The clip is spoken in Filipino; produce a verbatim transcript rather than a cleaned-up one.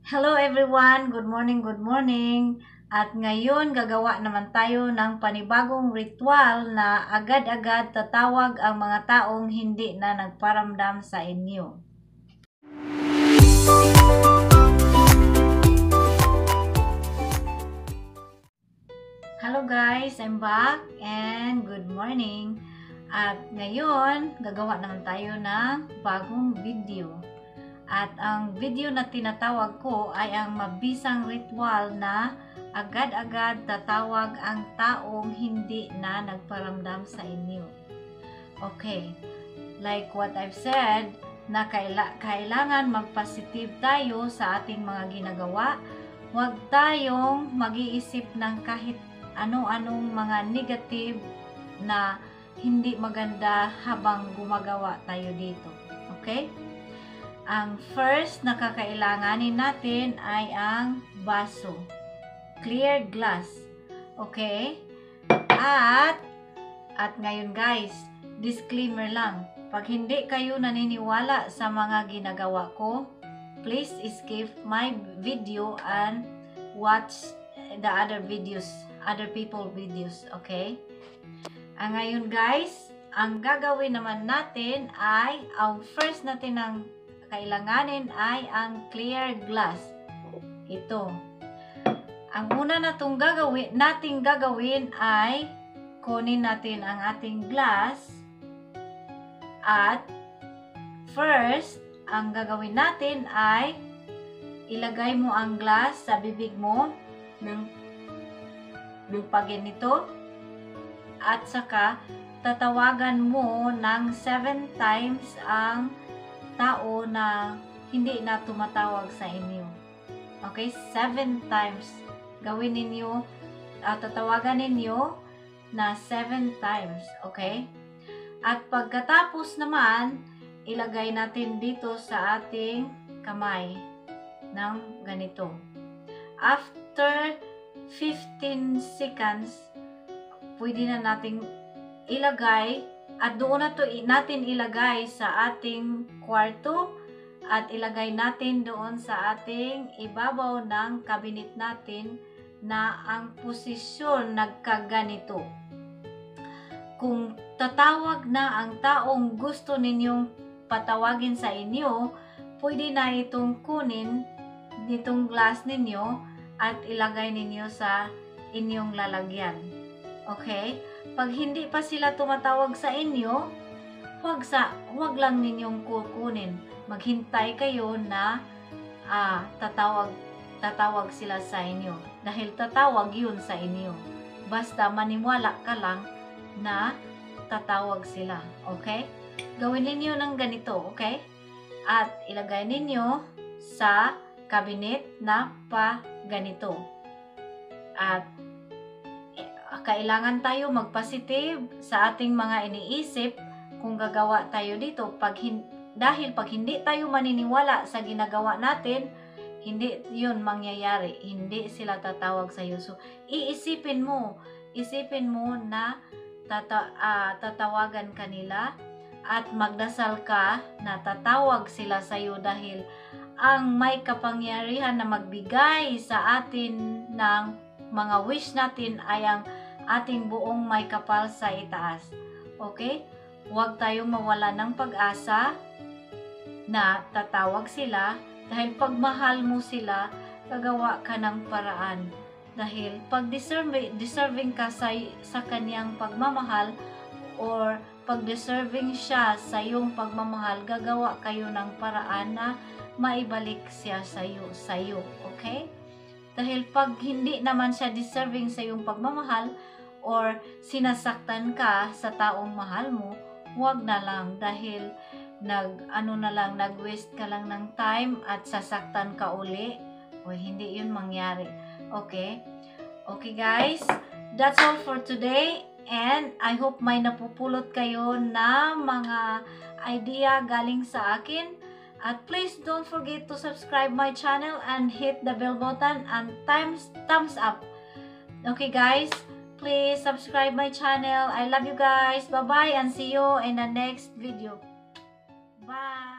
Hello everyone! Good morning, good morning! At ngayon gagawa naman tayo ng panibagong ritual na agad-agad tatawag ang mga taong hindi na nagparamdam sa inyo. Hello guys! I'm back and good morning! At ngayon gagawa naman tayo ng bagong video. At ang video na tinatawag ko ay ang mabisang ritual na agad-agad tatawag ang taong hindi na nagparamdam sa inyo. Okay, like what I've said, na kaila kailangan magpositive tayo sa ating mga ginagawa. Huwag tayong mag-iisip ng kahit ano-anong mga negative na hindi maganda habang gumagawa tayo dito. Okay? Ang first na kakailanganin natin ay ang baso. Clear glass. Okay? At, at ngayon guys, disclaimer lang. Pag hindi kayo naniniwala sa mga ginagawa ko, please skip my video and watch the other videos, other people videos. Okay? Ang ngayon guys, ang gagawin naman natin ay, ang first natin ang kailanganin ay ang clear glass. Ito. Ang una na itong gagawin, nating gagawin ay kunin natin ang ating glass at first, ang gagawin natin ay ilagay mo ang glass sa bibig mo ng, ng pagganito at saka tatawagan mo ng seven times ang tao na hindi na tumatawag sa inyo. Okay? Seven times. Gawin ninyo, uh, tatawagan ninyo na seven times. Okay? At pagkatapos naman, ilagay natin dito sa ating kamay ng ganito. After fifteen seconds, pwede na nating ilagay at doon na to natin ilagay sa ating kwarto at ilagay natin doon sa ating ibabaw ng cabinet natin na ang posisyon nagkaganito. Kung tatawag na ang taong gusto ninyong patawagin sa inyo, pwede na itong kunin nitong glass ninyo at ilagay ninyo sa inyong lalagyan. Okay? Pag hindi pa sila tumatawag sa inyo, huwag, sa, huwag lang ninyong kukunin. Maghintay kayo na ah, tatawag, tatawag sila sa inyo. Dahil tatawag yun sa inyo. Basta maniwala ka lang na tatawag sila. Okay? Gawin ninyo ng ganito. Okay? At ilagay ninyo sa cabinet na pa ganito. At kailangan tayo magpositive sa ating mga iniisip kung gagawa tayo dito. Pag dahil pag hindi tayo maniniwala sa ginagawa natin, hindi yun mangyayari. Hindi sila tatawag sa iyo. So, iisipin mo, isipin mo na tata uh, tatawagan kanila at magdasal ka na tatawag sila sa iyo dahil ang may kapangyarihan na magbigay sa atin ng mga wish natin ay ang ating buong may kapal sa itaas. Okay? Huwag tayong mawala ng pag-asa na tatawag sila dahil pag mahal mo sila, gagawa ka ng paraan. Dahil pag deserving, deserving ka sa, sa kanyang pagmamahal or pag deserving siya sa iyong pagmamahal, gagawa kayo ng paraan na maibalik siya sa iyo. Sa iyo. Okay? Dahil pag hindi naman siya deserving sa iyong pagmamahal or sinasaktan ka sa taong mahal mo, huwag na lang dahil nag ano na lang nag-waste ka lang ng time at sasaktan ka uli o hindi yun mangyari. Okay? Okay guys, that's all for today and I hope may napupulot kayo na mga idea galing sa akin. At please don't forget to subscribe my channel and hit the bell button and thumbs, thumbs up. Okay guys, please subscribe my channel. I love you guys. Bye-bye and see you in the next video. Bye!